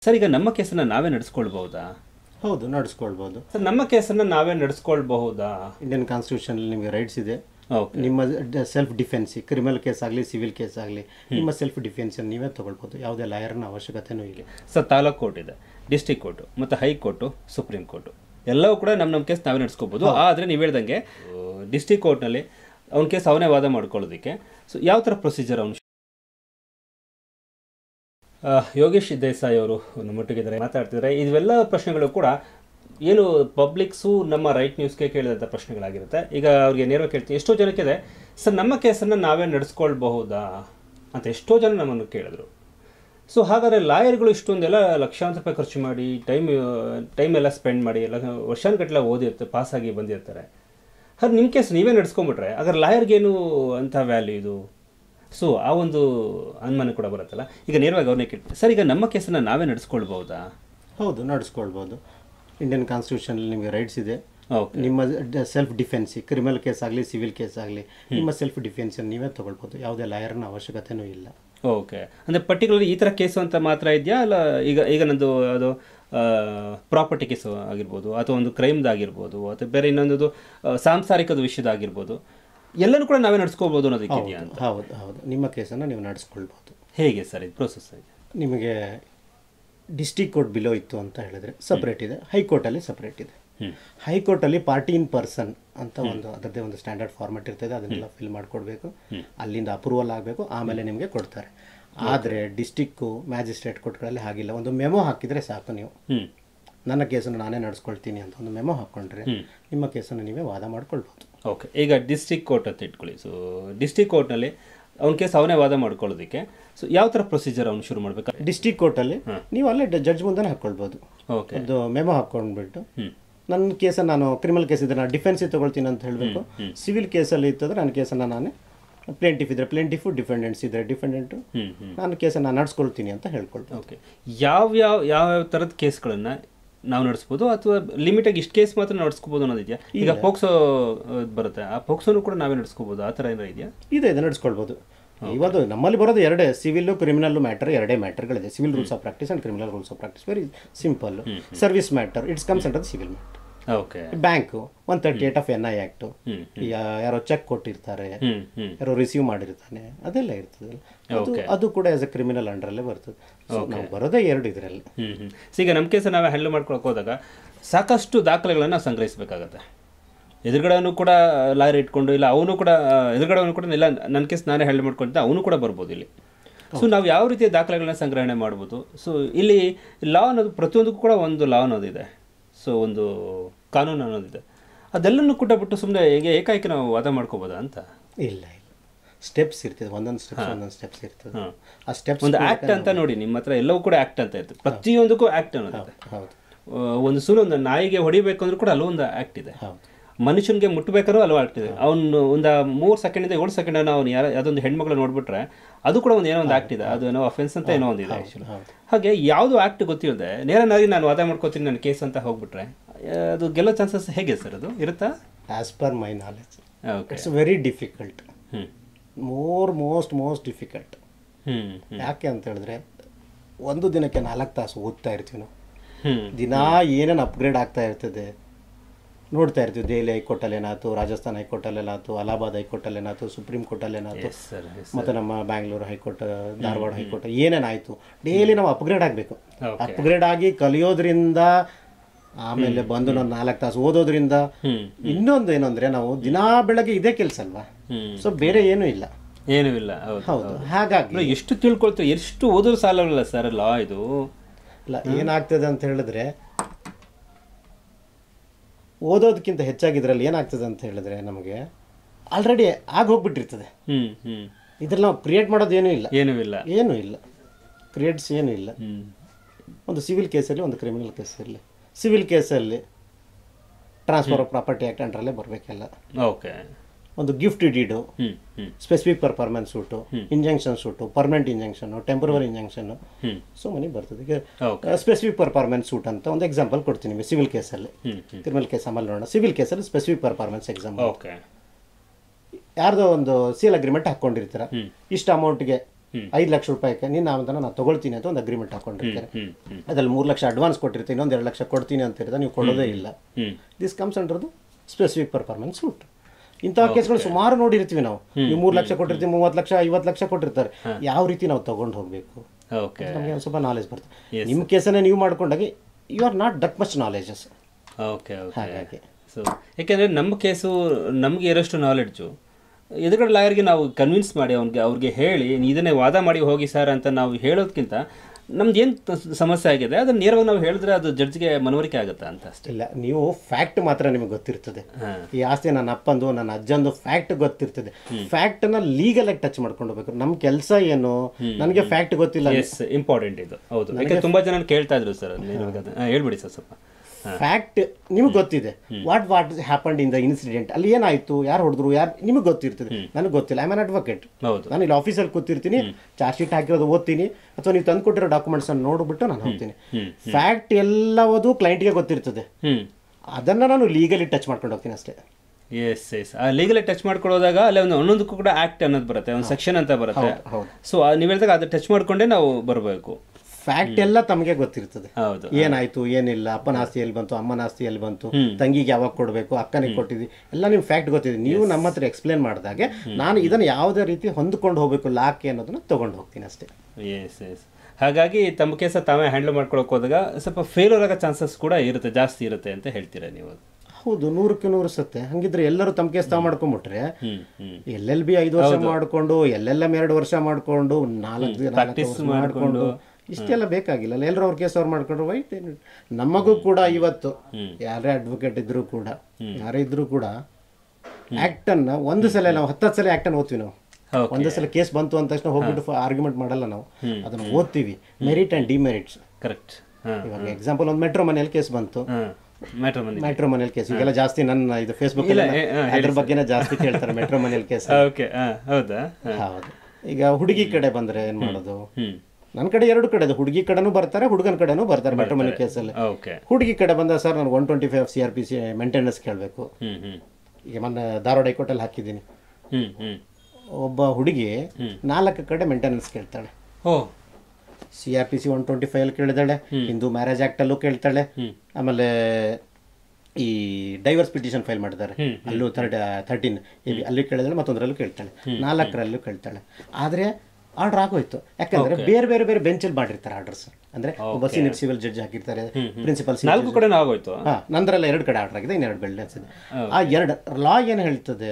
Sir, ಈಗ ನಮ್ಮ ಕೇಸನ್ನು ನಾವೇ ನಡೆಸ್ಕೊಳ್ಬಹುದಾ? ಹೌದು, ನಡೆಸ್ಕೊಳ್ಬೋದು ಸರ್. ನಮ್ಮ ಕೇಸನ್ನು ನಾವೇ ನಡೆಸ್ಕೊಳ್ಬಹುದಾ? ಇಂಡಿಯನ್ ಕಾನ್ಸ್ಟಿಟ್ಯೂಷನಲ್ಲಿ ನಿಮಗೆ ರೈಟ್ಸ್ ಇದೆ. ಓಕೆ. ನಿಮ್ಮ ಸೆಲ್ಫ್ ಡಿಫೆನ್ಸ್, ಕ್ರಿಮಿನಲ್ ಕೇಸ್ ಆಗಲಿ ಸಿವಿಲ್ ಕೇಸ್ ಆಗಲಿ, ನಿಮ್ಮ ಸೆಲ್ಫ್ ಡಿಫೆನ್ಸನ್ನು ನೀವೇ ತೊಗೊಳ್ಬೋದು. ಯಾವುದೇ ಲಾಯರ್ನ ಅವಶ್ಯಕತೆಯೂ ಇಲ್ಲ. ಸರ್, ತಾಲೂಕು ಕೋರ್ಟ್ ಇದೆ, ಡಿಸ್ಟ್ರಿಕ್ಟ್ ಕೋರ್ಟು ಮತ್ತು ಹೈಕೋರ್ಟು, ಸುಪ್ರೀಂ ಕೋರ್ಟು ಎಲ್ಲವೂ ಕೂಡ ನಮ್ಮ ಕೇಸ್ ನಾವೇ ನಡೆಸ್ಕೋಬೋದು. ಆದರೆ ನೀವು ಹೇಳ್ದಂಗೆ ಡಿಸ್ಟ್ರಿಕ್ಟ್ ಕೋರ್ಟ್ನಲ್ಲಿ ಅವ್ನ ಕೇಸ್ ಅವನೇ ವಾದ ಮಾಡ್ಕೊಳ್ಳೋದಕ್ಕೆ ಸೊ ಯಾವ ಥರ ಪ್ರೊಸೀಜರ್ ಅವನು? ಯೋಗೇಶ್ ದೇಸಾಯಿ ಅವರು ನಮ್ಮೊಟ್ಟಿಗಿದ್ದಾರೆ, ಮಾತಾಡ್ತಿದ್ದಾರೆ. ಇವೆಲ್ಲ ಪ್ರಶ್ನೆಗಳು ಕೂಡ ಏನು ಪಬ್ಲಿಕ್ಸು ನಮ್ಮ ರೈಟ್ ನ್ಯೂಸ್ಗೆ ಕೇಳಿದಂಥ ಪ್ರಶ್ನೆಗಳಾಗಿರುತ್ತೆ. ಈಗ ಅವ್ರಿಗೆ ನೇರವಾಗಿ ಕೇಳ್ತೀನಿ, ಎಷ್ಟೋ ಜನಕ್ಕಿದೆ ಸರ್ ನಮ್ಮ ಕೇಸನ್ನು ನಾವೇ ನಡೆಸ್ಕೊಳ್ಬಹುದಾ ಅಂತ ಎಷ್ಟೋ ಜನ ನಮ್ಮನ್ನು ಕೇಳಿದ್ರು. ಸೊ ಹಾಗಾದರೆ ಲಾಯರ್ಗಳು ಇಷ್ಟೊಂದೆಲ್ಲ ಲಕ್ಷಾಂತರ ರೂಪಾಯಿ ಖರ್ಚು ಮಾಡಿ ಟೈಮ್ ಎಲ್ಲ ಸ್ಪೆಂಡ್ ಮಾಡಿ ಎಲ್ಲ ವರ್ಷಾನುಗಟ್ಟಲೆ ಓದಿರ್ತಾರೆ, ಪಾಸಾಗಿ ಬಂದಿರ್ತಾರೆ. ಹಾಗೆ ನಿಮ್ಮ ಕೇಸ್ ನೀವೇ ನಡೆಸ್ಕೊಂಬಿಟ್ರೆ ಹಾಗಾದ್ರೆ ಲಾಯರ್ಗೇನು ಅಂತ ವ್ಯಾಲ್ಯೂ ಇದು? ಸೊ ಆ ಒಂದು ಅನುಮಾನ ಕೂಡ ಬರುತ್ತಲ್ಲ. ಈಗ ನೇರವಾಗಿ ಅವ್ರನ್ನೇ ಕೇಳ್ತೀನಿ, ಸರ್ ಈಗ ನಮ್ಮ ಕೇಸನ್ನು ನಾವೇ ನಡೆಸ್ಕೊಳ್ಬಹುದಾ? ಹೌದು, ನಡೆಸ್ಕೊಳ್ಬೋದು. ಇಂಡಿಯನ್ ಕಾನ್ಸ್ಟಿಟ್ಯೂಷನಲ್ಲಿ ನಿಮಗೆ ರೈಟ್ಸ್ ಇದೆ. ಓಕೆ. ನಿಮ್ಮ ಸೆಲ್ಫ್ ಡಿಫೆನ್ಸ್, ಕ್ರಿಮಿನಲ್ ಕೇಸ್ ಆಗಲಿ ಸಿವಿಲ್ ಕೇಸ್ ಆಗಲಿ, ನಿಮ್ಮ ಸೆಲ್ಫ್ ಡಿಫೆನ್ಸನ್ನು ನೀವೇ ತೊಗೊಳ್ಬೋದು. ಯಾವುದೇ ಲಾಯರ್ನ ಅವಶ್ಯಕತೆಯೂ ಇಲ್ಲ. ಓಕೆ. ಅಂದರೆ ಪರ್ಟಿಕ್ಯುಲರ್ ಈ ಥರ ಕೇಸು ಅಂತ ಮಾತ್ರ ಇದೆಯಾ? ಅಲ್ಲ ಈಗ ನಂದು ಅದು ಪ್ರಾಪರ್ಟಿ ಕೇಸು ಆಗಿರ್ಬೋದು, ಅಥವಾ ಒಂದು ಕ್ರೈಮ್ದಾಗಿರ್ಬೋದು, ಅಥವಾ ಬೇರೆ ಇನ್ನೊಂದು ಸಾಂಸಾರಿಕದ ವಿಷಯದಾಗಿರ್ಬೋದು, ಎಲ್ಲನೂ ಕೂಡ ನಾವೇ ನಡೆಸ್ಕೋಬೋದು ಅನ್ನೋದಕ್ಕೆ ಇದೆಯಾ ಅಂತ? ಹೌದು ಹೌದು, ನಿಮ್ಮ ಕೇಸನ್ನು ನೀವು ನಡೆಸ್ಕೊಳ್ಬೋದು. ಹೇಗೆ ಸರ್ ಇದು ಪ್ರೋಸೆಸ್? ನಿಮಗೆ ಡಿಸ್ಟ್ರಿಕ್ಟ್ ಕೋರ್ಟ್ ಬಿಲೋ ಇತ್ತು ಅಂತ ಹೇಳಿದ್ರೆ ಸಪ್ರೇಟ್ ಇದೆ, ಹೈಕೋರ್ಟಲ್ಲಿ ಸಪ್ರೇಟ್ ಇದೆ. ಹೈಕೋರ್ಟಲ್ಲಿ ಪಾರ್ಟಿ ಇನ್ ಪರ್ಸನ್ ಅಂತ ಒಂದು ಅದರದ್ದೇ ಒಂದು ಸ್ಟ್ಯಾಂಡರ್ಡ್ ಫಾರ್ಮೆಟ್ ಇರ್ತದೆ, ಅದನ್ನೆಲ್ಲ ಫಿಲ್ ಮಾಡಿಕೊಡ್ಬೇಕು, ಅಲ್ಲಿಂದ ಅಪ್ರೂವಲ್ ಆಗಬೇಕು, ಆಮೇಲೆ ನಿಮಗೆ ಕೊಡ್ತಾರೆ. ಆದರೆ ಡಿಸ್ಟಿಕ್ಕು ಮ್ಯಾಜಿಸ್ಟ್ರೇಟ್ ಕೋರ್ಟ್ಗಳಲ್ಲಿ ಹಾಗಿಲ್ಲ. ಒಂದು ಮೆಮೊ ಹಾಕಿದರೆ ಸಾಕು, ನೀವು ನನ್ನ ಕೇಸನ್ನು ನಾನೇ ನಡೆಸ್ಕೊಳ್ತೀನಿ ಅಂತ ಒಂದು ಮೆಮೊ ಹಾಕ್ಕೊಂಡ್ರೆ ನಿಮ್ಮ ಕೇಸನ್ನು ನೀವೇ ವಾದ ಮಾಡ್ಕೊಳ್ಬೋದು. ಓಕೆ. ಈಗ ಡಿಸ್ಟ್ರಿಕ್ಟ್ ಕೋರ್ಟ್ ಅಂತ ಇಟ್ಕೊಳ್ಳಿ. ಸೊ ಡಿಸ್ಟ್ರಿಕ್ಟ್ ಕೋರ್ಟ್ನಲ್ಲಿ ಅವ್ನ ಕೇಸ್ ಅವನೇ ವಾದ ಮಾಡ್ಕೊಳ್ಳೋದಕ್ಕೆ ಸೊ ಯಾವ ಥರ ಪ್ರೊಸೀಜರ್ ಅವ್ನು ಶುರು ಮಾಡಬೇಕು? ಡಿಸ್ಟ್ರಿಕ್ಟ್ ಕೋರ್ಟಲ್ಲಿ ನೀವು ಅಲ್ಲೇ ಜಡ್ಜ್ ಮುಂದೆ ಹಾಕ್ಕೊಳ್ಬೋದು. ಓಕೆ. ಒಂದು ಮೆಮೊ ಹಾಕ್ಕೊಂಡ್ಬಿಟ್ಟು ನನ್ನ ಕೇಸನ್ನು ನಾನು ಕ್ರಿಮಿನಲ್ ಕೇಸ್ ಇದ್ದರೆ ನಾನು ಡಿಫೆನ್ಸಿಗೆ ತೊಗೊಳ್ತೀನಿ ಅಂತ ಹೇಳಬೇಕು. ಸಿವಿಲ್ ಕೇಸಲ್ಲಿ ಇತ್ತಂದರೆ ನನ್ನ ಕೇಸನ್ನು ನಾನೇ, ಪ್ಲೇಂಟಿಫ್ ಇದ್ದರೆ ಪ್ಲೇಂಟಿಫು, ಡಿಫೆಂಡೆಂಟ್ಸ್ ಇದ್ದರೆ ಡಿಫೆಂಡೆಂಟು, ನಾನು ಕೇಸನ್ನು ನಡೆಸ್ಕೊಳ್ತೀನಿ ಅಂತ ಹೇಳ್ಕೊಳ್ತೀನಿ. ಓಕೆ. ಯಾವ ಥರದ ಕೇಸ್ಗಳನ್ನು ನಾವು ನಡೆಸ್ಬೋದು, ಅಥವಾ ಲಿಮಿಟಾಗಿ ಇಷ್ಟು ಕೇಸ್ ಮಾತ್ರ ನಡೆಸ್ಕೋಬೋದು ಅನ್ನೋದಿದೆಯಾ? ಈಗ ಪೋಕ್ಸೋ ಬರುತ್ತೆ, ಆ ಪೋಕ್ಸೋನು ಕೂಡ ನಾವೇ ನಡೆಸ್ಕೋಬೋದು, ಆ ಥರ ಏನಾರು ಇದೆಯಾ? ಇದೆ ನಡೆಸ್ಕೊಳ್ಬೋದು. ಇವತ್ತು ನಮ್ಮಲ್ಲಿ ಬರೋದು ಎರಡೇ, ಸಿವಿಲ್ಲು ಕ್ರಿಮಿನಲ್ ಮ್ಯಾಟರ್, ಎರಡೇ ಮ್ಯಾಟರ್ಗಳಿದೆ. Civil rules of practice and criminal rules of practice, very simple. Service matter it's comes under civil matter. Okay. Bank 138 of NI act, ಯಾರೋ ಚೆಕ್ ಕೊಟ್ಟಿರ್ತಾರೆ, ಯಾರೋ ರಿಸೀವ್ ಮಾಡಿರ್ತಾನೆ, ಅದೆಲ್ಲ ಇರ್ತದೆ. ಅದು ಕೂಡ ಆಸ್ ಎ ಕ್ರಿಮಿನಲ್ ಅಂಡರಲ್ಲೇ ಬರ್ತದೆ. ನಾವು ಬರೋದೇ ಎರಡು ಇದರಲ್ಲಿ. ಈಗ ನಮ್ಮ ಕೇಸ ನಾವು ಹ್ಯಾಂಡಲ್ ಮಾಡ್ಕೊಳಕ್ಕೆ ಹೋದಾಗ ಸಾಕಷ್ಟು ದಾಖಲೆಗಳನ್ನು ನಾವು ಸಂಗ್ರಹಿಸಬೇಕಾಗತ್ತೆ. ಎದುರುಗಡೆನೂ ಕೂಡ ಲಾಯರ್ ಇಟ್ಕೊಂಡು, ಇಲ್ಲ ಅವನು ಕೂಡ ಎದುರುಗಡೆವನು ಕೂಡ ಇಲ್ಲ ನನ್ನ ಕೇಸ್ ನಾನೇ ಹ್ಯಾಂಡಲ್ ಮಾಡ್ಕೊಂತ ಅವನು ಕೂಡ ಬರ್ಬೋದು ಇಲ್ಲಿ. ಸೊ ನಾವು ಯಾವ ರೀತಿಯ ದಾಖಲೆಗಳನ್ನ ಸಂಗ್ರಹಣೆ ಮಾಡ್ಬೋದು? ಸೊ ಇಲ್ಲಿ ಲಾ ಅನ್ನೋದು ಪ್ರತಿಯೊಂದಕ್ಕೂ ಕೂಡ ಒಂದು ಲಾ ಅನ್ನೋದಿದೆ, ಸೊ ಒಂದು ಕಾನೂನು ಅನ್ನೋದಿದೆ. ಅದೆಲ್ಲನೂ ಕೂಡ ಬಿಟ್ಟು ಸುಮ್ಮನೆ ಹೇಗೆ ಏಕಾಏಕಿ ನಾವು ವಾದ ಮಾಡ್ಕೋಬೋದಾ ಅಂತ? ಇಲ್ಲ, ಸ್ಟೆಪ್ಸ್ ಇರ್ತದೆ, ಒಂದೊಂದು ಸ್ಟೆಪ್ಸ್ ಇರ್ತದೆ. ಆ ಸ್ಟೆಪ್ಸ್ ಒಂದು ಆ್ಯಕ್ಟ್ ಅಂತ ನೋಡಿ, ನಿಮ್ಮ ಹತ್ರ ಎಲ್ಲವೂ ಕೂಡ ಆ್ಯಕ್ಟ್ ಅಂತ ಇರ್ತದೆ, ಪ್ರತಿಯೊಂದಕ್ಕೂ ಆ್ಯಕ್ಟ್ ಅನ್ನೋದಿದೆ. ಒಂದು ಒಂದು ನಾಯಿಗೆ ಹೊಡಿಬೇಕು ಅಂದ್ರೂ ಕೂಡ ಅಲ್ಲೂ ಒಂದು ಆ್ಯಕ್ಟ್ ಇದೆ. ಮನುಷ್ಯನಿಗೆ ಮುಟ್ಟಬೇಕಾದ್ರೂ ಅಲ್ಲೂ ಆ್ಯಕ್ಟ್ ಇದೆ. ಅವನು ಒಂದು 3 ಸೆಕೆಂಡಿಂದ 7 ಸೆಕೆಂಡ್ ಅವನು ಯಾವುದೊಂದು ಹೆಣ್ಮಕ್ಳು ನೋಡ್ಬಿಟ್ರೆ ಅದು ಕೂಡ ಒಂದು ಏನೋ ಒಂದು ಆ್ಯಕ್ಟ್ ಇದೆ, ಅದು ಏನೋ ಅಫೆನ್ಸ್ ಅಂತ ಏನೋ ಒಂದಿದೆ ಆ್ಯಕ್ಚುಲಿ. ಹಾಗೆ ಯಾವುದು ಆ್ಯಕ್ಟ್ ಗೊತ್ತಿಲ್ಲದೆ ನೇರನಾಗಿ ನಾನು ವಾದ ಮಾಡ್ಕೋತೀನಿ ನನ್ನ ಕೇಸ್ ಅಂತ ಹೋಗ್ಬಿಟ್ರೆ ಅದು ಗೆಲ್ಲೋ ಚಾನ್ಸಸ್ ಹೇಗೆ ಸರ್? ಅದು ಇರುತ್ತಾ? As per my knowledge it's very difficult, most difficult. ಯಾಕೆ ಅಂತ ಹೇಳಿದ್ರೆ ಒಂದು ದಿನಕ್ಕೆ 4 ತಾಸು ಓದ್ತಾ ಇರ್ತೀವಿ ನಾವು. ದಿನಾ ಏನೇನು ಅಪ್ಗ್ರೇಡ್ ಆಗ್ತಾ ಇರ್ತದೆ ನೋಡ್ತಾ ಇರ್ತೀವಿ. ದೆಹಲಿ ಹೈಕೋರ್ಟಲ್ಲಿ ಏನಾಯ್ತು, ರಾಜಸ್ಥಾನ್ ಹೈಕೋರ್ಟಲ್ಲಿ ಏನಾಯ್ತು, ಅಲಹಾಬಾದ್ ಹೈಕೋರ್ಟಲ್ಲಿ ಏನಾಯ್ತು, ಸುಪ್ರೀಂ ಕೋರ್ಟಲ್ಲಿ ಏನಾಯ್ತು, ಮತ್ತು ನಮ್ಮ ಬ್ಯಾಂಗ್ಳೂರು ಹೈಕೋರ್ಟ್, ಧಾರವಾಡ ಹೈಕೋರ್ಟ್ ಏನೇನಾಯಿತು, ಡೈಲಿ ನಾವು ಅಪ್ಗ್ರೇಡ್ ಆಗಬೇಕು. ಅಪ್ಗ್ರೇಡ್ ಆಗಿ ಕಲಿಯೋದ್ರಿಂದ, ಆಮೇಲೆ ಬಂದು ನಾನು 4 ತಾಸು ಓದೋದ್ರಿಂದ, ಇನ್ನೊಂದು ಏನು ಅಂದರೆ ನಾವು ದಿನಾ ಬೆಳಗ್ಗೆ ಇದೇ ಕೆಲಸ ಅಲ್ವಾ, ಸೊ ಬೇರೆ ಏನೂ ಇಲ್ಲ. ಹೌದು. ಹಾಗಾಗಿ ಎಷ್ಟು ತಿಳ್ಕೊಳ್ತೀವಿ, ಎಷ್ಟು ಓದೋದು ಸಾಲಲ್ಲ ಸರ್ ಲಾ ಇದು. ಇಲ್ಲ, ಏನಾಗ್ತದೆ ಅಂತ ಹೇಳಿದ್ರೆ ಓದೋದಕ್ಕಿಂತ ಹೆಚ್ಚಾಗಿ ಇದರಲ್ಲಿ ಏನಾಗ್ತದೆ ಅಂತ ಹೇಳಿದ್ರೆ ನಮಗೆ ಆಲ್ರೆಡಿ ಆಗಿ ಹೋಗ್ಬಿಟ್ಟಿರ್ತದೆ. ಇದ್ರಲ್ಲಿ ನಾವು ಕ್ರಿಯೇಟ್ ಮಾಡೋದು ಏನೂ ಇಲ್ಲ, ಕ್ರಿಯೇಟ್ಸ್ ಏನೂ ಇಲ್ಲ. ಒಂದು ಸಿವಿಲ್ ಕೇಸಲ್ಲಿ, ಒಂದು ಕ್ರಿಮಿನಲ್ ಕೇಸಲ್ಲಿ, ಸಿವಿಲ್ ಕೇಸಲ್ಲಿ ಟ್ರಾನ್ಸ್ಫರ್ ಆಫ್ ಪ್ರಾಪರ್ಟಿ ಆ್ಯಕ್ಟ್ ಅಂಡರಲ್ಲೇ ಬರಬೇಕೆಲ್ಲ. ಓಕೆ. ಒಂದು gift deed, specific performance suit, injunction suit, permanent injunction, temporary injunction, so many ಬರ್ತದೆ. ಈಗ ಸ್ಪೆಸಿಫಿಕ್ ಪರ್ಫಾರ್ಮೆನ್ಸ್ ಸೂಟ್ ಅಂತ ಒಂದು ಎಕ್ಸಾಂಪಲ್ ಕೊಡ್ತೀನಿ ನಿಮಗೆ. ಸಿವಿಲ್ ಕೇಸಲ್ಲಿ, ಕ್ರಿಮಿನಲ್ ಕೇಸ್ ಆಮೇಲೆ ನೋಡೋಣ. ಸಿವಿಲ್ ಕೇಸಲ್ಲಿ ಸ್ಪೆಸಿಫಿಕ್ ಪರ್ಫಾರ್ಮೆನ್ಸ್ ಎಕ್ಸಾಂಪಲ್, ಯಾರ್ದೋ ಒಂದು ಸೇಲ್ ಅಗ್ರಿಮೆಂಟ್ ಹಾಕ್ಕೊಂಡಿರ್ತೀರ, ಇಷ್ಟು ಅಮೌಂಟ್ಗೆ 5 ಲಕ್ಷ ರೂಪಾಯಿಗೆ ನೀನು ನಾನು ತಗೊಳ್ತೀನಿ ಅಂತ ಒಂದು ಅಗ್ರಿಮೆಂಟ್ ಹಾಕೊಂಡಿರ್ತಾರೆ. ಅದ್ರಲ್ಲಿ 3 ಲಕ್ಷ ಅಡ್ವಾನ್ಸ್ ಕೊಟ್ಟಿರ್ತೀನಿ, ಇನ್ನೊಂದು 2 ಲಕ್ಷ ಕೊಡ್ತೀನಿ ಅಂತ ಇರ್ತಾರೆ, ನೀವು ಕೊಡೋದೇ ಇಲ್ಲ. This comes under specific performance suit. ಇಂತಹ ಕೇಸ್ಗಳು ಸುಮಾರು ನೋಡಿರ್ತೀವಿ ನಾವು. ನೀವು 3 ಲಕ್ಷ ಕೊಟ್ಟಿರ್ತೀವಿ, 30 ಲಕ್ಷ 50 ಲಕ್ಷ ಕೊಟ್ಟಿರ್ತಾರೆ. ಯಾವ ರೀತಿ ನಾವು ತಗೊಂಡು ಹೋಗಬೇಕು ನಮಗೆ ಒಂದು ಸ್ವಲ್ಪ ನಾಲೆಜ್ ಬರ್ತದೆ. ನಿಮ್ಮ ಕೇಸನ್ನೇ ನೀವು ಮಾಡ್ಕೊಂಡಾಗ you are not that much knowledges. ಹಾಗಾಗಿ ಸೊ ಯಾಕೆಂದರೆ ನಮ್ಮ ಕೇಸು ನಮಗೆ ಇರೋಷ್ಟು ನಾಲೆಡ್ಜು ಎದುರುಗಡೆ ಲಾಯರ್ಗೆ ನಾವು ಕನ್ವಿನ್ಸ್ ಮಾಡಿ ಅವ್ರಿಗೆ ಹೇಳಿ ಇದನ್ನೇ ವಾದ ಮಾಡಿ ಹೋಗಿ ಸರ್ ಅಂತ ನಾವು ಹೇಳೋದಕ್ಕಿಂತ ನಮ್ದು ಏನು ಸಮಸ್ಯೆ ಆಗಿದೆ ಅದನ್ನು ನೇರವಾಗಿ ನಾವು ಹೇಳಿದ್ರೆ ಅದು ಜಡ್ಜ್ಗೆ ಮನವರಿಕೆ ಆಗುತ್ತಾ ಅಂತ ಅಷ್ಟೇ. ಇಲ್ಲ, ನೀವು ಫ್ಯಾಕ್ಟ್ ಮಾತ್ರ ನಿಮಗೆ ಗೊತ್ತಿರ್ತದೆ. ಈ ಆಸ್ತಿ ನನ್ನ ಅಪ್ಪಂದು ನನ್ನ ಅಜ್ಜಂದು ಫ್ಯಾಕ್ಟ್ ಗೊತ್ತಿರ್ತದೆ. ಫ್ಯಾಕ್ಟನ್ನ ಲೀಗಲಾಗಿ ಟಚ್ ಮಾಡ್ಕೊಂಡು ಹೋಗ್ಬೇಕು. ನಮ್ಮ ಕೆಲಸ ಏನು, ನನಗೆ ಫ್ಯಾಕ್ಟ್ ಗೊತ್ತಿಲ್ಲ. ಎಸ್, ಇಂಪಾರ್ಟೆಂಟ್ ಇದು. ಹೌದು, ಯಾಕೆ ತುಂಬ ಜನ ಕೇಳ್ತಾ ಇದ್ರು ಸರ್. ಹೇಳ್ಬಿಡಿ ಸರ್ ಸ್ವಲ್ಪ. ಫ್ಯಾಕ್ಟ್ ನಿಮ್ಗೆ ಗೊತ್ತಿದೆ. What happened in the incident, ಅಲ್ಲಿ ಏನಾಯ್ತು, ಯಾರು ಹೊಡೆದ್ರು, ಯಾರು ನಿಮಗೆ ಗೊತ್ತಿರ್ತದೆ. ನನಗೆ ಗೊತ್ತಿಲ್ಲ. I am an advocate. ನಾನು ಇಲ್ಲಿ ಆಫೀಸಲ್ಲಿ ಕೂತಿರ್ತೀನಿ, ಚಾರ್ಜ್ ಶೀಟ್ ಹಾಕಿರೋದು ಓದ್ತೀನಿ, ಅಥವಾ ನೀವು ತಂದು ಕೊಟ್ಟಿರೋ ಡಾಕ್ಯುಮೆಂಟ್ಸ್ ಅನ್ನು ನೋಡ್ಬಿಟ್ಟು ನಾನು ಹೋಗ್ತೀನಿ. ಫ್ಯಾಕ್ಟ್ ಎಲ್ಲವೂ ಕ್ಲೈಂಟ್ಗೆ ಗೊತ್ತಿರ್ತದೆ. ಅದನ್ನ ನಾನು ಲೀಗಲಿ ಟಚ್ ಮಾಡ್ಕೊಂಡು ಹೋಗ್ತೀನಿ ಅಷ್ಟೇ. ಎಸ್ ಎಸ್, ಆ ಲೀಗಲಿ ಟಚ್ ಮಾಡ್ಕೊಳ್ಳೋದಾಗ ಅಲ್ಲಿ ಒಂದೊಂದಕ್ಕೂ ಕೂಡ ಆಕ್ಟ್ ಅನ್ನೋದು ಬರುತ್ತೆ, ಒಂದು ಸೆಕ್ಷನ್ ಅಂತ ಬರುತ್ತೆ. ಸೊ ನೀವು ಹೇಳಿದಾಗ ಅದು ಟಚ್ ಮಾಡ್ಕೊಂಡೇ ನಾವು ಬರಬೇಕು. ಫ್ಯಾಕ್ಟ್ ಎಲ್ಲ ತಮಗೆ ಗೊತ್ತಿರ್ತದೆ. ಏನಾಯ್ತು, ಏನಿಲ್ಲ, ಅಪ್ಪನ ಆಸ್ತಿ ಎಲ್ಲಿ ಬಂತು, ಅಮ್ಮನ ಆಸ್ತಿ ಎಲ್ಲಿ ಬಂತು, ತಂಗಿಗೆ ಯಾವಾಗ ಕೊಡಬೇಕು, ಅಕ್ಕನಿಗೆ ಕೊಟ್ಟಿದ್ವಿ, ಎಲ್ಲ ನಿಮ್ಗೆ ಫ್ಯಾಕ್ಟ್ ಗೊತ್ತಿದೆ. ನೀವು ನಮ್ಮ ಹತ್ರ ಎಕ್ಸ್ಪ್ಲೇನ್ ಮಾಡಿದಾಗೆ ನಾನು ಇದನ್ನು ಯಾವುದೇ ರೀತಿ ಹೊಂದ್ಕೊಂಡು ಹೋಗಬೇಕು ಲಾಕ್ಕೆ ಅನ್ನೋದನ್ನ ತಗೊಂಡು ಹೋಗ್ತೀನಿ ಅಷ್ಟೇ. ಎಸ್ ಎಸ್, ಹಾಗಾಗಿ ತಮ್ಮ ಕೇಸ ತಾವೇ ಹ್ಯಾಂಡಲ್ ಮಾಡ್ಕೊಳಕ್ಕೆ ಹೋದಾಗ ಸ್ವಲ್ಪ ಫೇಲ್ಯೂರ್ ಆಗೋ ಚಾನ್ಸಸ್ ಕೂಡ ಇರುತ್ತೆ, ಜಾಸ್ತಿ ಇರುತ್ತೆ ಅಂತ ಹೇಳ್ತೀರಾ ನೀವು? ಹೌದು, 100ಕ್ಕೆ 100 ಸತ್ತೆ. ಹಂಗಿದ್ರೆ ಎಲ್ಲರೂ ತಮ್ಮ ಕೇಸ್ ತಾವು ಮಾಡ್ಕೊಂಡ್ಬಿಟ್ರೆ LLB 5 ವರ್ಷ ಮಾಡ್ಕೊಂಡು, LLM 2 ವರ್ಷ ಮಾಡ್ಕೊಂಡು, 4 ಮಾಡ್ಕೊಂಡು ಇಷ್ಟೆಲ್ಲ ಬೇಕಾಗಿಲ್ಲ. ಎಲ್ಲರೂ ಅವ್ರ ಕೇಸ್ ಅವ್ರು ಮಾಡ್ಕೊಂಡ್ರು ವೈಟ್. ನಮಗೂ ಕೂಡ ಇವತ್ತು ಯಾರೇ ಅಡ್ವೊಕೇಟ್ ಇದ್ರು ಕೂಡ, ಯಾರೇ ಇದ್ರು ಕೂಡ ಆ್ಯಕ್ಟನ್ನು ಒಂದು ಸಲ ನಾವು 10 ಸಲ ಆ್ಯಕ್ಟನ್ನು ಓದ್ತೀವಿ. ನಾವು ಒಂದೇ ಸಲ ಕೇಸ್ ಬಂತು ಅಂದ ತಕ್ಷಣ ಹೋಗ್ಬಿಟ್ಟು ಆರ್ಗ್ಯುಮೆಂಟ್ ಮಾಡಲ್ಲ. ನಾವು ಅದನ್ನು ಓದ್ತೀವಿ, ಮೆರಿಟ್ ಆ್ಯಂಡ್ ಡಿಮೆರಿಟ್ಸ್. ಕರೆಕ್ಟ್. ಇವಾಗ ಎಕ್ಸಾಂಪಲ್ ಒಂದು ಮೆಟ್ರೋ ಮನೆಯಲ್ಲಿ ಕೇಸ್ ಬಂತು. ಮೆಟ್ರೋ ಮನೇಲಿ ಕೇಸ್ ಈಗೆಲ್ಲ ಜಾಸ್ತಿ ನನ್ನ ಇದು ಫೇಸ್ಬುಕ್ ಅದ್ರ ಬಗ್ಗೆನೇ ಜಾಸ್ತಿ ಕೇಳ್ತಾರೆ. ಮೆಟ್ರೋ ಮನೇಲಿ ಕೇಸ್. ಹೌದಾ? ಹೌದು. ಈಗ ಹುಡುಗಿ ಕಡೆ ಬಂದ್ರೆ ಏನ್ ಮಾಡೋದು? ನನ್ನ ಕಡೆ 2 ಕಡೆ ಇದೆ. ಹುಡುಗಿ ಕಡೆನೂ ಬರ್ತಾರೆ, ಹುಡುಗನ ಕಡೆನೂ ಬರ್ತಾರೆ ಮೆಟ್ರೋ ಮನಿ ಕೇಸಲ್ಲಿ. ಹುಡುಗಿ ಕಡೆ ಬಂದ ಸರ್ ನಾನು 125 CRPC ಮೇಂಟೆನೆನ್ಸ್ ಕೇಳಬೇಕು. ಈಗ ಮೊನ್ನೆ ಧಾರವಾಡ ಹೈಕೋರ್ಟಲ್ಲಿ ಹಾಕಿದ್ದೀನಿ. ಒಬ್ಬ ಹುಡುಗಿ 4 ಕಡೆ ಮೇಂಟೆನೆನ್ಸ್ ಕೇಳ್ತಾಳೆ. CRPC 125 ಅಲ್ಲಿ ಕೇಳಿದಾಳೆ, ಹಿಂದೂ ಮ್ಯಾರೇಜ್ ಆಕ್ಟ್ ಅಲ್ಲೂ ಕೇಳ್ತಾಳೆ, ಆಮೇಲೆ ಈ ಡೈವರ್ಸ್ ಪಿಟಿಷನ್ ಫೈಲ್ ಮಾಡಿದ್ದಾರೆ ಅಲ್ಲೂ 13 ಅಲ್ಲಿ ಕೇಳಿದಾಳೆ, ಮತ್ತೊಂದರಲ್ಲೂ ಕೇಳ್ತಾಳೆ, 4ರಲ್ಲೂ ಕೇಳ್ತಾಳೆ. ಆದರೆ ಆರ್ಡರ್ ಆಗೋಯ್ತು. ಯಾಕಂದ್ರೆ ಬೇರೆ ಬೇರೆ ಬೇರೆ ಬೆಂಚಲ್ಲಿ ಮಾಡಿರ್ತಾರೆ ಆರ್ಡರ್ಸ್. ಅಂದ್ರೆ ಒಬ್ಬ ಸೀನಿಯರ್ ಸಿವಿಲ್ ಜಡ್ಜ್ ಹಾಕಿರ್ತಾರೆ, ಪ್ರಿನ್ಸಿಪಲ್. 4 ಕಡೆ ಆಗೋಯ್ತು. ನಂದ್ರಲ್ಲ 2 ಕಡೆ ಆರ್ಡರ್ ಆಗಿದೆ, ಇನ್ನು 2 ಬೆಲ್ಡೆನ್ಸ್ ಇದೆ. ಆ 2 ಲಾ ಏನು ಹೇಳ್ತದೆ?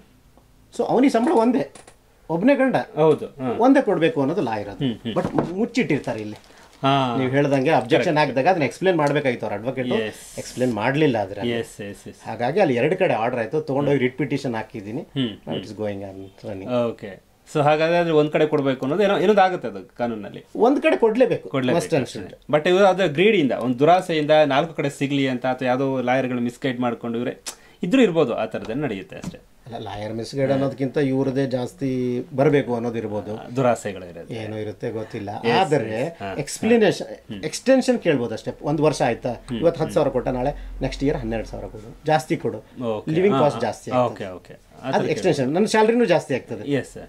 ಸೊ ಅವನಿಗೆ ಸಂಬಳ ಒಂದೇ, ಒಬ್ಬನೇ ಗಂಡ, ಹೌದು, ಒಂದೇ ಕೊಡಬೇಕು ಅನ್ನೋದು ಲಾ ಇರೋದು. ಬಟ್ ಮುಚ್ಚಿಟ್ಟಿರ್ತಾರೆ ಇಲ್ಲಿ. ನೀವು ಹೇಳ್ದಂಗೆ ಅಬ್ಜೆಕ್ಷನ್ ಹಾಕಿದಾಗ ಅದನ್ನ ಎಕ್ಸ್ಪ್ಲೇನ್ ಮಾಡ್ಬೇಕಾಯ್ತು. ಅವ್ರ ಅಡ್ವೊಕೇಟ್ ಎಕ್ಸ್ಪ್ಲೇನ್ ಮಾಡಲಿಲ್ಲ. ಆದ್ರೆ ಹಾಗಾಗಿ ಅಲ್ಲಿ 2 ಕಡೆ ಆರ್ಡರ್ ಆಯ್ತು. ತಗೊಂಡೋಗಿ ರಿಟ್ ಪಿಟಿಷನ್ ಹಾಕಿದ್ದೀನಿ. It's going on running. Okay. So ಹಾಗಾದ್ರೆ ಒಂದ್ ಕಡೆ ಕೊಡಬೇಕು ಅನ್ನೋದು ಏನೋ ಆಗುತ್ತೆ ಅದು ಕಾನೂನಲ್ಲಿ. ಒಂದ್ ಕಡೆ ಕೊಡ್ಲೇಬೇಕು. ಬಟ್ ಇವರು ಅದ್ರ ಗ್ರೀಡಿಯಿಂದ, ಒಂದು ದುರಾಸೆಯಿಂದ 4 ಕಡೆ ಸಿಗ್ಲಿ ಅಂತ, ಅಥವಾ ಯಾವುದೋ ಲಾಯರ್ಗಳು ಮಿಸ್ಗೈಡ್ ಮಾಡ್ಕೊಂಡು ಇವ್ರೆ ಇದ್ರೂ ಇರ್ಬೋದು, ಆ ಥರದಲ್ಲಿ ನಡೆಯುತ್ತೆ ಅಷ್ಟೇ. ಅಲ್ಲ, ಲಾಯರ್ ಮಿಸ್ಗೈಡ್ ಅನ್ನೋದಕ್ಕಿಂತ ಇವ್ರದೇ ಜಾಸ್ತಿ ಬರಬೇಕು ಅನ್ನೋದು ಇರ್ಬೋದು. ದುರಾಸೆಗಳು ಏನೋ ಇರುತ್ತೆ ಗೊತ್ತಿಲ್ಲ. ಆದರೆ ಎಕ್ಸ್ಟೆನ್ಷನ್ ಕೇಳ್ಬೋದು ಅಷ್ಟೇ. 1 ವರ್ಷ ಆಯ್ತಾ, ಇವತ್ತು 10,000 ಕೊಟ್ಟ, ನಾಳೆ ನೆಕ್ಸ್ಟ್ ಇಯರ್ 12,000 ಕೊಡು, ಜಾಸ್ತಿ ಕೊಡು. ಲಿವಿಂಗ್ ಕಾಸ್ಟ್ ಜಾಸ್ತಿ ಆಗ್ತದೆ. ಅದು ಎಕ್ಸ್ಟೆನ್ಷನ್. ನನ್ನ ಸ್ಯಾಲರಿನೂ ಜಾಸ್ತಿ ಆಗ್ತದೆ.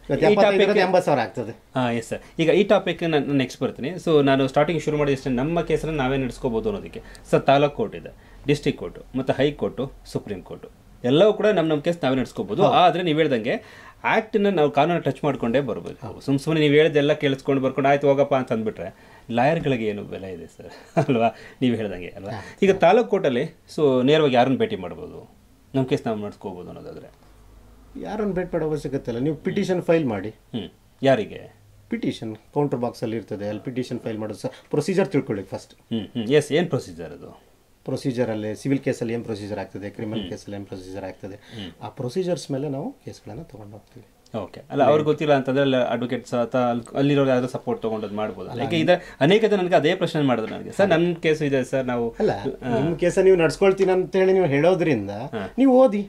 80,000 ಆಗ್ತದೆ. Yes sir. ಈಗ ಈ ಟಾಪಿಕ್ ನಾನು ನೆಕ್ಸ್ಟ್ ಬರ್ತೀನಿ. ಸೊ ನಾನು ಸ್ಟಾರ್ಟಿಂಗ್ ಶುರು ಮಾಡಿದ ಅಷ್ಟೇ, ನಮ್ಮ ಕೇಸನ್ನು ನಾವೇ ನಡೆಸ್ಕೋಬೋದು ಅನ್ನೋದಕ್ಕೆ. ಸರ್, ತಾಲೂಕು ಕೋರ್ಟ್ ಇದೆ, ಡಿಸ್ಟ್ರಿಕ್ಟ್ ಕೋರ್ಟು, ಮತ್ತು ಹೈಕೋರ್ಟು, ಸುಪ್ರೀಂ ಕೋರ್ಟು, ಎಲ್ಲವೂ ಕೂಡ ನಮ್ಮ ಕೇಸ್ ನಾವೇ ನಡೆಸ್ಕೋಬೋದು. ಆದರೆ ನೀವು ಹೇಳ್ದಂಗೆ ಆ್ಯಕ್ಟನ್ನು ನಾವು ಕಾನೂನು ಟಚ್ ಮಾಡ್ಕೊಂಡೇ ಬರಬೇಕು. ಸುಮ್ಮನೆ ನೀವು ಹೇಳಿದೆಲ್ಲ ಕೇಳಿಸ್ಕೊಂಡು ಬರ್ಕೊಂಡು ಆಯ್ತು ಹೋಗಪ್ಪ ಅಂತ ಅಂದ್ಬಿಟ್ರೆ ಲಾಯರ್ಗಳಿಗೆ ಏನು ಬೆಲೆ ಇದೆ ಸರ್, ಅಲ್ವಾ? ನೀವು ಹೇಳ್ದಂಗೆ ಅಲ್ವಾ? ಈಗ ತಾಲೂಕು ಕೋರ್ಟಲ್ಲಿ ಸೊ ನೇರವಾಗಿ ಯಾರನ್ನು ಭೇಟಿ ಮಾಡ್ಬೋದು, ನಮ್ಮ ಕೇಸ್ ನಾವು ನಡೆಸ್ಕೋಬೋದು ಅನ್ನೋದಾದರೆ? ಯಾರನ್ನು ಭೇಟಿ ಮಾಡೋ ಅವಶ್ಯಕತೆ ಇಲ್ಲ. ನೀವು ಪಿಟಿಷನ್ ಫೈಲ್ ಮಾಡಿ. ಯಾರಿಗೆ? ಪಿಟಿಷನ್ ಕೌಂಟರ್ ಬಾಕ್ಸಲ್ಲಿ ಇರ್ತದೆ, ಅಲ್ಲಿ ಪಿಟಿಷನ್ ಫೈಲ್ ಮಾಡೋದು. ಸರ್, ಪ್ರೊಸೀಜರ್ ತಿಳ್ಕೊಳ್ಳಿ ಫಸ್ಟ್. ಎಸ್, ಏನು ಪ್ರೊಸೀಜರ್ ಅದು? ಪ್ರೊಸೀಜರಲ್ಲಿ ಸಿವಿಲ್ ಕೇಸಲ್ಲಿ ಏನು ಪ್ರೊಸೀಜರ್ ಆಗ್ತದೆ, ಕ್ರಿಮಿನಲ್ ಕೇಸಲ್ಲಿ ಏನು ಪ್ರೊಸೀಜರ್ ಆಗ್ತದೆ, ಆ ಪ್ರೊಸೀಜರ್ಸ್ ಮೇಲೆ ನಾವು ಕೇಸ್ಗಳನ್ನು ತೊಗೊಂಡು ಹೋಗ್ತೀವಿ. ಓಕೆ. ಅಲ್ಲ, ಅವ್ರಿಗೆ ಗೊತ್ತಿಲ್ಲ ಅಂತಂದ್ರೆ ಅಲ್ಲಿ ಅಡ್ವೊಕೇಟ್ಸ್ ಅಥವಾ ಅಲ್ಲಿರೋ ಯಾರು ಸಪೋರ್ಟ್ ತೊಗೊಂಡದ್ದು ಮಾಡ್ಬೋದು. ಲೈಕ್ ಇದೆ ಅನೇಕ ಜನ ನನಗೆ ಅದೇ ಪ್ರಶ್ನೆ ಮಾಡಿದ್ರು ನನಗೆ, ಸರ್ ನನ್ನ ಕೇಸು ಇದೆ ಸರ್, ನಾವು ಅಲ್ಲ ನಿಮ್ಮ ಕೇಸ ನೀವು ನಡ್ಸ್ಕೊಳ್ತೀನಿ ಅಂತೇಳಿ ನೀವು ಹೇಳೋದ್ರಿಂದ ನೀವು ಓದಿ.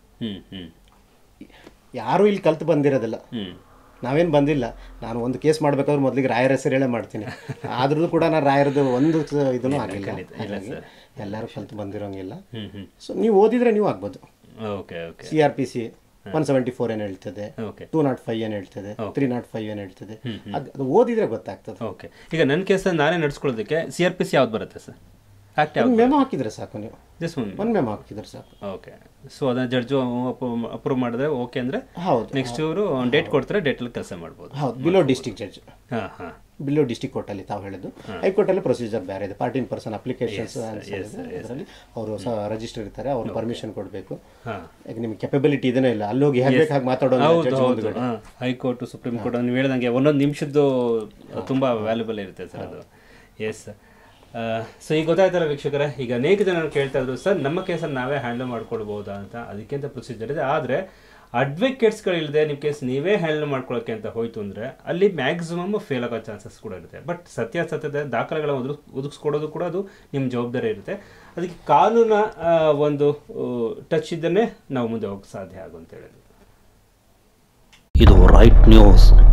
ಯಾರೂ ಇಲ್ಲಿ ಕಲ್ತು ಬಂದಿರೋದಿಲ್ಲ, ನಾವೇನು ಬಂದಿಲ್ಲ. ನಾನು ಒಂದು ಕೇಸ್ ಮಾಡ್ಬೇಕಾದ್ರೆ ಮೊದಲಿಗೆ ರಾಯರ ಹೆಸರು ಹೇಳೇ ಮಾಡ್ತೀನಿ. ಆದ್ರೂ ಕೂಡ ನಾನು ರಾಯರದ್ದು ಒಂದು ಇದನ್ನು ಆಗಿಲ್ಲ. ಎಲ್ಲರೂ ಕಲ್ತು ಬಂದಿರೋಂಗಿಲ್ಲ. ಸೊ ನೀವು ಓದಿದ್ರೆ ನೀವು ಆಗ್ಬೋದು. Okay okay. CRPC 174 ಏನು ಹೇಳ್ತದೆ, ಓಕೆ 205 ಏನು ಹೇಳ್ತದೆ, 305 ಏನು ಹೇಳ್ತದೆ, ಅದು ಓದಿದ್ರೆ ಗೊತ್ತಾಗ್ತದೆ. ಓಕೆ, ಈಗ ನನ್ನ ಕೇಸಲ್ಲಿ ನಾನೇ ನಡೆಸ್ಕೊಳ್ಳೋದಕ್ಕೆ CRPC ಯಾವ್ದು ಬರುತ್ತೆ ಸರ್? ಆಕ್ಟ್ ಯಾವ್ದು? ಮೆಮೊ ಹಾಕಿದ್ರೆ ಸಾಕು, ನೀವು ದಿಸ್ ಒಂದು ಮೆಮೊ ಹಾಕಿದ್ರೆ ಸಾಕು. ಓಕೆ, ಸೊ ಅದನ್ನ ಜಡ್ಜು ಅಪ್ರೂವ್ ಮಾಡಿದ್ರೆ ಓಕೆ ಅಂದರೆ ಹೌದು, ನೆಕ್ಸ್ಟ್ ಇವರು ಡೇಟ್ ಕೊಡ್ತಾರೆ, ಡೇಟಲ್ಲಿ ಕೆಲಸ ಮಾಡ್ಬೋದು. ಹೌದು, ಬಿಲೋ ಡಿಸ್ಟ್ರಿಕ್ಟ್ ಜಡ್ಜ್, ಹಾಂ ಹಾಂ, ಬಿಲೋ ಡಿಸ್ಟ್ರಿಕ್ಟ್ ಕೋರ್ಟಲ್ಲಿ ತಾವು ಹೇಳಿದ್ದು. ಹೈಕೋರ್ಟಲ್ಲಿ ಪ್ರೊಸೀಜರ್ ಬೇರೆ ಇದೆ. ಪಾರ್ಟಿ ಇನ್ ಪರ್ಸನ್ ಅಪ್ಲಿಕೇಶನ್ಸ್ ಅದರಲ್ಲಿ ಅವರು ಸಹ ರಿಜಿಸ್ಟರ್ ಇರ್ತಾರೆ, ಅವ್ರು ಪರ್ಮಿಷನ್ ಕೊಡಬೇಕು. ಈಗ ನಿಮ್ಗೆ ಕೆಪಬಿಲಿಟಿ ಇದನ್ನೇ ಇಲ್ಲ, ಅಲ್ಲಿ ಹೋಗಿ ಹೇಗೆ ಹಾಗೆ ಮಾತಾಡೋದು. ಹೈಕೋರ್ಟ್, ಸುಪ್ರೀಂ ಕೋರ್ಟ್ ನೀವು ಹೇಳ್ದಂಗೆ ಒಂದೊಂದು ನಿಮಿಷದ್ದು ತುಂಬ ವ್ಯಾಲ್ಯೂಬಲ್ ಇರುತ್ತೆ ಸರ್ ಅದು. ಎಸ್, ಸೊ ಈಗ ಗೊತ್ತಾಯ್ತಲ್ಲ ವೀಕ್ಷಕರೇ, ಈಗ ಅನೇಕ ಜನ ಕೇಳ್ತಾ ಇದ್ರು ಸರ್ ನಮ್ಮ ಕೇಸನ್ನು ನಾವೇ ಹ್ಯಾಂಡಲ್ ಮಾಡ್ಕೊಳ್ಬೋದಾ ಅಂತ. ಅದಕ್ಕಿಂತ ಪ್ರೊಸೀಜರ್ ಇದೆ, ಆದರೆ ಅಡ್ವೊಕೇಟ್ಸ್ಗಳಿಲ್ಲದೆ ನಿಮ್ಮ ಕೇಸ್ ನೀವೇ ಹ್ಯಾಂಡಲ್ ಮಾಡ್ಕೊಳ್ಳೋಕ್ಕೆ ಅಂತ ಹೋಯ್ತು ಅಂದರೆ ಅಲ್ಲಿ ಮ್ಯಾಕ್ಸಿಮಮ್ ಫೇಲ್ ಆಗೋ ಚಾನ್ಸಸ್ ಕೂಡ ಇರುತ್ತೆ. ಬಟ್ ಸತ್ಯಾಸತ್ಯತೆ ದಾಖಲೆಗಳ ಒದಗಿಸ್ಕೊಡೋದು ಕೂಡ ಅದು ನಿಮ್ಮ ಜವಾಬ್ದಾರಿ ಇರುತ್ತೆ. ಅದಕ್ಕೆ ಕಾನೂನ ಒಂದು ಟಚ್ ಇದ್ದನ್ನೇ ನಾವು ಮುಂದೆ ಹೋಗಕ್ಕೆ ಸಾಧ್ಯ ಆಗು ಅಂತ ಹೇಳಿದ್ರು. ಇದು ರೈಟ್ ನ್ಯೂಸ್.